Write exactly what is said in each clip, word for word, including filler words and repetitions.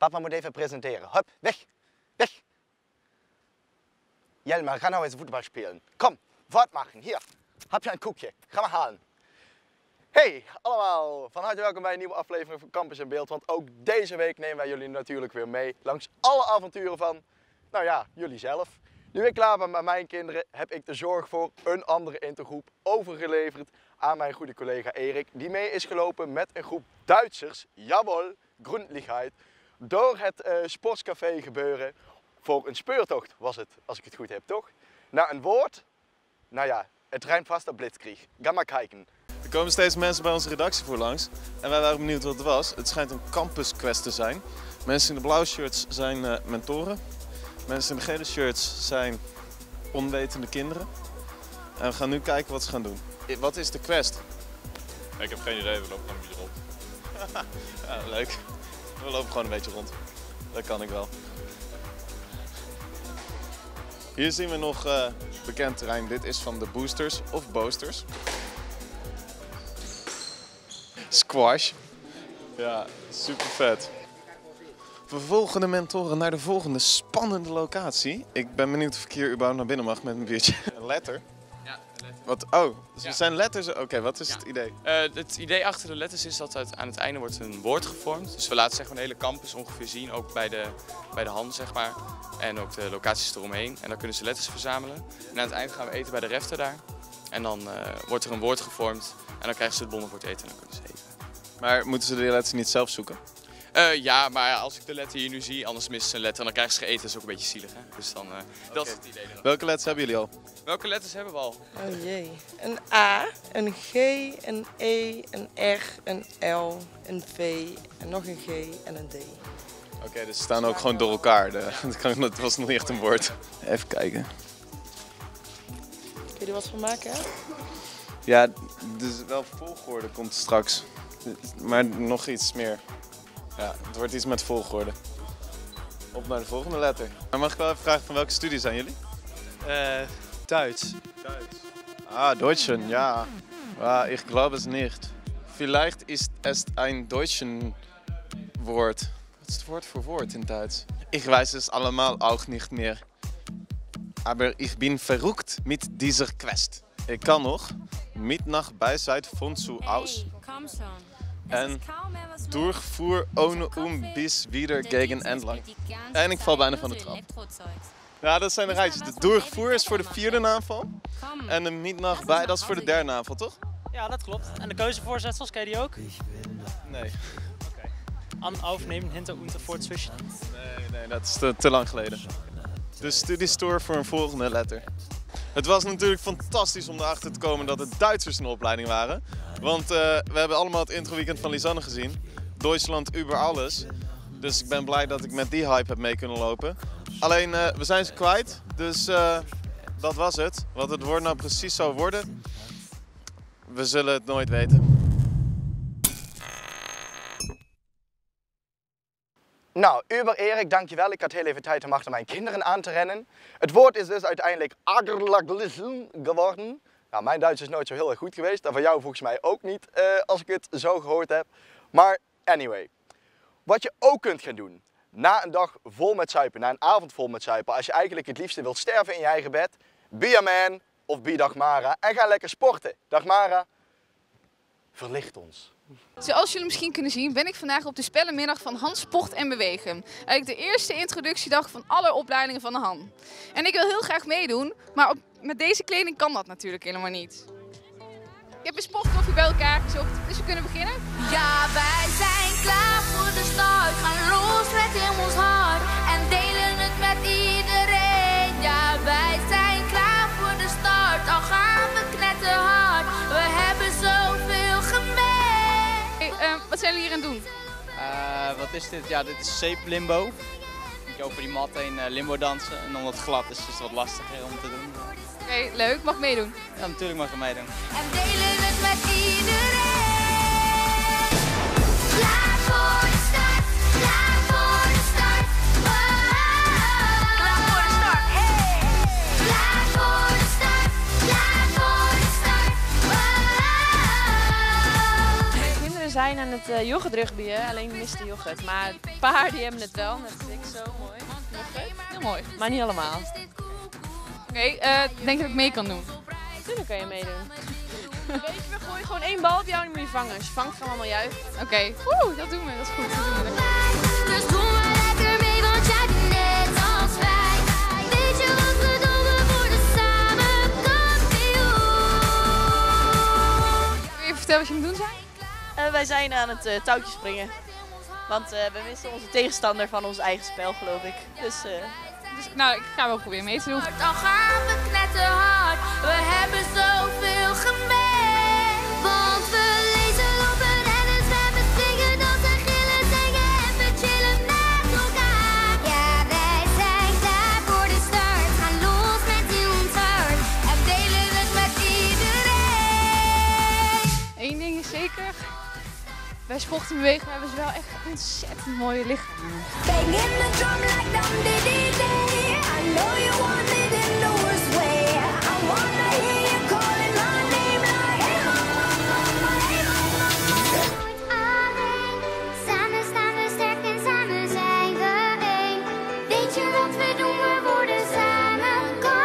Papa moet even presenteren. Hup, weg, weg. Jelmer, ga nou eens voetbal spelen. Kom, voortmachen. Hier, heb je een koekje. Ga maar halen. Hey allemaal, van harte welkom bij een nieuwe aflevering van Campus in Beeld. Want ook deze week nemen wij jullie natuurlijk weer mee langs alle avonturen van, nou ja, jullie zelf. Nu ik klaar ben met mijn kinderen, heb ik de zorg voor een andere intergroep overgeleverd aan mijn goede collega Erik. Die mee is gelopen met een groep Duitsers, jawel, Gründlichkeit, door het uh, sportscafé gebeuren. Voor een speurtocht was het, als ik het goed heb, toch? Naar een woord, nou ja, het rijmt vast op Blitzkrieg. Ga maar kijken. Er komen steeds mensen bij onze redactie voor langs en wij waren benieuwd wat het was. Het schijnt een campusquest te zijn. Mensen in de blauwe shirts zijn uh, mentoren. Mensen in de gele shirts zijn onwetende kinderen. En we gaan nu kijken wat ze gaan doen. Wat is de quest? Ik heb geen idee, we lopen gewoon een beetje rond. Ja, leuk. We lopen gewoon een beetje rond. Dat kan ik wel. Hier zien we nog uh, bekend terrein. Dit is van de boosters of boosters. Squash. Ja, super vet. We volgen de mentoren naar de volgende spannende locatie. Ik ben benieuwd of ik hier überhaupt naar binnen mag met een biertje. Een letter? Ja, een letter. Wat? Oh, dus ja. we zijn letters. Oké, okay, wat is ja. het idee? Uh, het idee achter de letters is dat uit, aan het einde wordt een woord gevormd. Dus we laten zeg maar, de hele campus ongeveer zien, ook bij de, bij de hand zeg maar. En ook de locaties eromheen. En dan kunnen ze letters verzamelen. En aan het eind gaan we eten bij de refter daar. En dan uh, wordt er een woord gevormd. En dan krijgen ze het bonnen voor het eten en dan kunnen ze eten. Maar moeten ze de letters niet zelf zoeken? Uh, ja, maar als ik de letter hier nu zie, anders missen ze een letter en dan krijgen ze geëten. Dat is ook een beetje zielig, hè? Dus dan, uh, okay. Dat is het idee erachter. Welke letters hebben jullie al? Welke letters hebben we al? Oh jee. Een A, een G, een E, een R, een L, een V, en nog een G en een D. Oké, okay, dus ze staan ook gewoon door elkaar. De, dat was nog niet echt een woord. Even kijken. Kun je er wat van maken, hè? Ja, dus wel volgorde komt straks. Maar nog iets meer. Ja, het wordt iets met volgorde. Op naar de volgende letter. Maar mag ik wel even vragen van welke studie zijn jullie? Uh, Duits. Duits. Ah, Deutschen, ja. Ah, ich glaube es nicht. Vielleicht ist es ein deutschen Wort. Wat is het woord voor woord in Duits? Ich weiß es allemaal auch nicht mehr. Aber ich bin verrückt mit dieser Quest. Ik kan nog. Midnacht Beiseit von zu aus. En Durchfuhr ohne um bis wieder gegen Endlang. En ik val bijna van de trap. Ja, dat zijn de rijtjes. De Durchfuhr is voor de vierde aanval. En de Midnacht bij, dat is voor de derde aanval, toch? Ja, dat klopt. En de keuzevoorzetsels, ken je die ook? Nee. Oké. An, aufnehmen, hinter, unter, voor, zwischen. Nee, nee, dat is te, te lang geleden. De studiestour voor een volgende letter. Het was natuurlijk fantastisch om erachter te komen dat het Duitsers in de opleiding waren. Want uh, we hebben allemaal het introweekend van Lisanne gezien. Duitsland über alles. Dus ik ben blij dat ik met die hype heb mee kunnen lopen. Alleen, uh, we zijn ze kwijt. Dus uh, dat was het. Wat het woord nou precies zou worden, we zullen het nooit weten. Nou, Uber Erik, dankjewel. Ik had heel even tijd om achter mijn kinderen aan te rennen. Het woord is dus uiteindelijk Agerlaglisen geworden. Nou, mijn Duits is nooit zo heel erg goed geweest. En van jou volgens mij ook niet, uh, als ik het zo gehoord heb. Maar anyway, wat je ook kunt gaan doen, na een dag vol met zuipen, na een avond vol met zuipen, als je eigenlijk het liefste wilt sterven in je eigen bed, be a man of be Dagmara en ga lekker sporten. Dagmara, verlicht ons. Zoals jullie misschien kunnen zien ben ik vandaag op de spellenmiddag van Han Sport en Bewegen. Eigenlijk de eerste introductiedag van alle opleidingen van de Han. En ik wil heel graag meedoen, maar op, met deze kleding kan dat natuurlijk helemaal niet. Ik heb een sportkoffie bij elkaar gezocht, dus we kunnen beginnen. Ja, wij zijn klaar voor de start. Gaan los met in ons hart en delen het met iedereen. Ja, wij zijn klaar voor de start, al gaan we knetterhard. We hebben zoveel gemeen. Uh, wat zijn jullie hier aan het doen? Uh, wat is dit? Ja, dit is zeeplimbo. Ik over die mat heen uh, limbo dansen. En omdat het glad is, is het wat lastiger om te doen. Oké, okay, leuk. Mag meedoen? Ja, natuurlijk mag je meedoen. En delen het met iedereen. Klaar voor de start, klaar voor de start. Wow. Klaar voor de start, hey. Klaar voor de start, klaar voor de start. Wow. Kinderen zijn aan het uh, yoghurtrugbyen, alleen mist de yoghurt. Maar een paar die hebben het wel, net als ik, zo mooi. Yoghurt. Heel mooi. Maar niet allemaal. Oké, okay, uh, denk je dat ik mee kan doen? Natuurlijk kan je meedoen. Weet je, we gooien gewoon één bal op jou en die moet je vangen. Als je vangt gaan we allemaal juichen. Oké, okay. Oeh, dat doen we, dat is goed. Dat doen we. Dus doen we lekker mee, want jij bent net als wij. Weet je wat we doen, we worden samen kampioen. Kun je vertellen wat je moet doen zijn? Uh, wij zijn aan het uh, touwtje springen. Want uh, we missen onze tegenstander van ons eigen spel, geloof ik. Dus, uh... dus nou, ik ga wel proberen mee te doen. Dan gaan we knetterhard, we hebben zoveel gemeen. Want we lezen, lopen, rennen, zwemmen, zingen, dansen, gillen, zingen en we chillen met elkaar. Ja, wij zijn klaar voor de start, gaan los met in ons hart en delen het met iedereen. Eén ding is zeker. Bij sport en bewegen hebben ze wel echt ontzettend mooie lichamen. Bang in the drum like dum dee dee dee. I know you want it in the worst way. I wanna hear you calling my name like hey mama, hey mama. Alleen, samen staan we sterk en samen zijn we één. Weet je wat we doen? We worden samen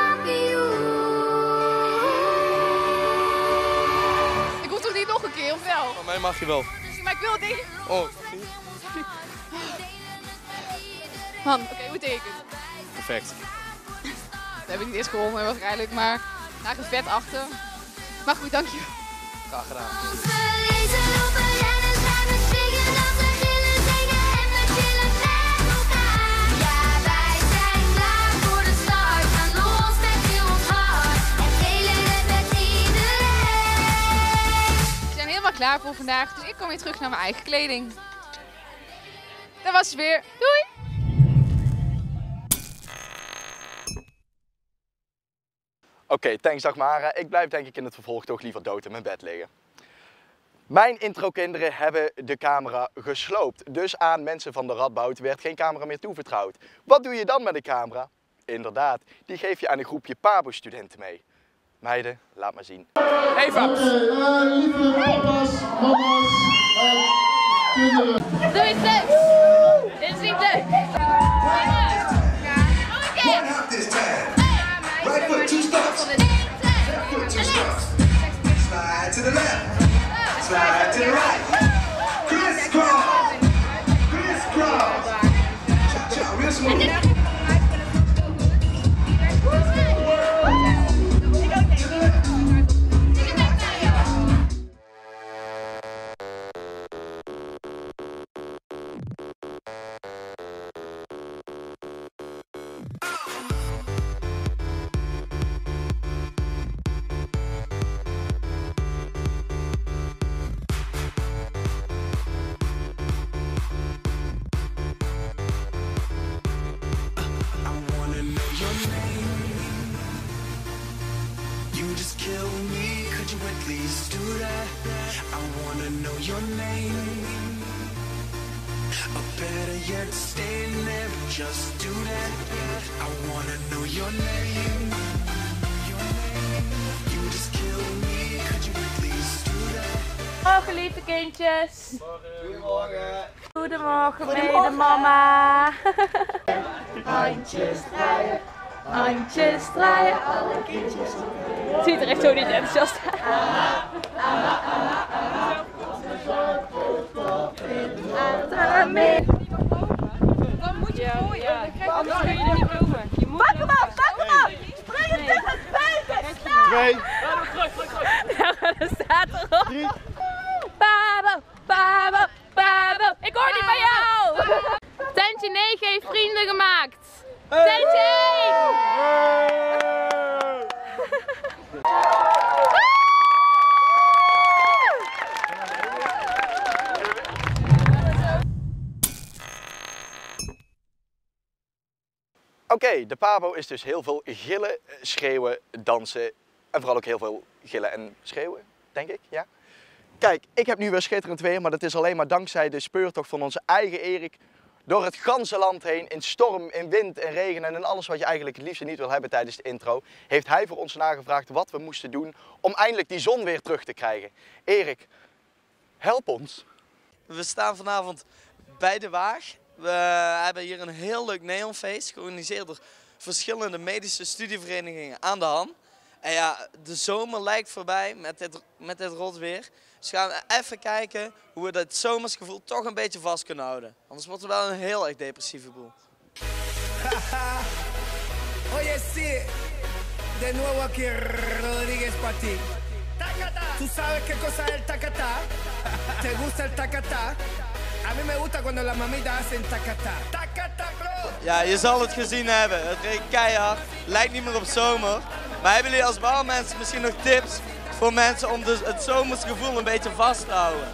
kampioen. Ik hoef toch niet nog een keer, of wel? Van mij mag je wel. Maar ik wil het tegen. Oh. Man, oké, okay, hoe teken? Perfect. Dat heb ik niet eens gewonnen waarschijnlijk, maar daar een vet achter. Maar goed, dank je. Graag gedaan. We zijn helemaal klaar voor vandaag, dus ik kom weer terug naar mijn eigen kleding. Dat was het weer. Doei! Oké, okay, thanks Dagmara. Ik blijf denk ik in het vervolg toch liever dood in mijn bed liggen. Mijn intro-kinderen hebben de camera gesloopt. Dus aan mensen van de Radboud werd geen camera meer toevertrouwd. Wat doe je dan met een camera? Inderdaad, die geef je aan een groepje Pabo-studenten mee. Meiden, laat maar zien. Eva! Oké, uh, lieve papa's, mama's en kinderen. Doe iets leuks! Dit is niet leuk! One half this time. Right foot two steps. Left foot two steps. Slide to the left. Slide to the right. Crisscross. Crisscross. Cha cha, real smooth. Please do that. I wanna know your name. Or better yet, stay there, just do that. I wanna know your name. Your name. You just kill me. Could you please do that? Morgen lieve kindjes. Goedemorgen. Goedemorgen, mede mama. Handjes draaien. Handjes draaien, alle kindjes. Het ziet er echt zo niet enthousiast uit. Dan moet je gooien, anders kun je er niet komen. Pak hem af, pak hem af! Spring hem tegen het buiten! Twee. Ja, dat staat erop. Drie. Pabo, Pabo, Pabo. Ik hoor niet bij jou! Tentje negen heeft vrienden gemaakt. Tentje één! Oké, okay, de Pabo is dus heel veel gillen, schreeuwen, dansen en vooral ook heel veel gillen en schreeuwen, denk ik, ja. Kijk, ik heb nu weer schitterend weer, maar dat is alleen maar dankzij de speurtocht van onze eigen Erik door het ganse land heen, in storm, in wind, in regen en in alles wat je eigenlijk het liefst niet wil hebben tijdens de intro, heeft hij voor ons nagevraagd wat we moesten doen om eindelijk die zon weer terug te krijgen. Erik, help ons. We staan vanavond bij de Waag. We hebben hier een heel leuk neonfeest, georganiseerd door verschillende medische studieverenigingen aan de Han. En ja, de zomer lijkt voorbij met dit, met dit rot weer. Dus gaan we even kijken hoe we dat zomersgevoel toch een beetje vast kunnen houden. Anders wordt het wel een heel erg depressieve boel. Oye, sí, de nuevo aquí Rodríguez para ti. ¿Tú sabes qué cosa es el tacatá? ¿Te gusta el tacatá? A mí me gusta cuando las mamitas hacen tacatá. Tacatá, bro! Ja, je zal het gezien hebben. Het regent keihard, lijkt niet meer op zomer. Maar hebben jullie als bouwmensen misschien nog tips voor mensen om dus het zomersgevoel een beetje vast te houden?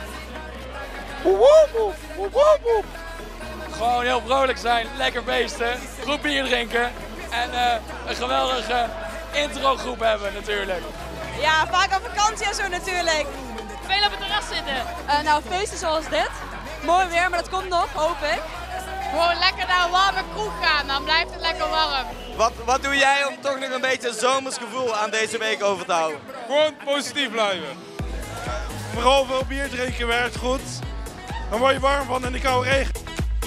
Gewoon heel vrolijk zijn, lekker feesten, goed bier drinken en uh, een geweldige introgroep hebben natuurlijk. Ja, vaak op vakantie en zo natuurlijk. Veel op het terras zitten. Uh, nou, feesten zoals dit. Mooi weer, maar dat komt nog, hoop ik. Gewoon lekker naar een warme kroeg gaan, dan blijft het lekker warm. Wat, wat doe jij om toch nog een beetje een zomersgevoel aan deze week over te houden? Gewoon positief blijven. Vooral veel bier drinken werkt goed. Dan word je warm van in de koude regen.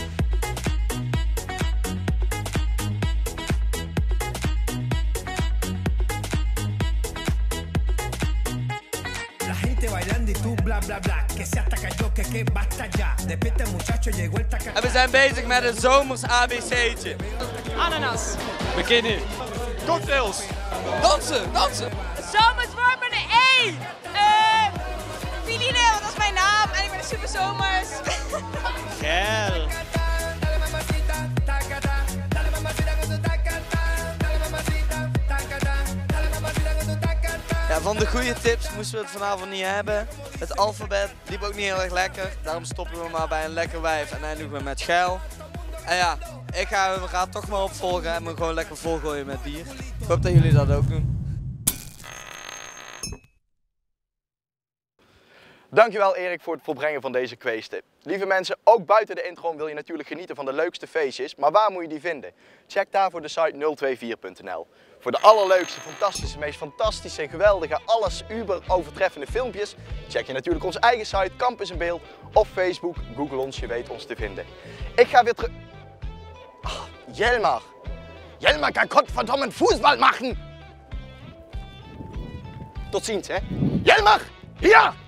En we zijn bezig met een zomers A B C'tje. Ananas. Bikini. Cocktails. Dansen, dansen. Zomers wordt met een E. Uh, Filine, want dat is mijn naam en ik ben super zomers. Geil. Ja, van de goede tips moesten we het vanavond niet hebben. Het alfabet liep ook niet heel erg lekker. Daarom stoppen we maar bij een lekker wijf en eindigen we met geil. En ja, ik ga mijn raad toch maar opvolgen en me gewoon lekker volgooien met bier. Ik hoop dat jullie dat ook doen. Dankjewel Erik voor het volbrengen van deze quiztip. Lieve mensen, ook buiten de intro wil je natuurlijk genieten van de leukste feestjes, maar waar moet je die vinden? Check daarvoor de site nul twee vier punt n l. Voor de allerleukste, fantastische, meest fantastische, geweldige, alles uber overtreffende filmpjes, check je natuurlijk onze eigen site Campus in Beeld of Facebook, Google ons, je weet ons te vinden. Ik ga weer terug... Oh, Jelmar! Jelmar kan godverdomme Fußball machen! Tot ziens, hè? Jelmar! Hier!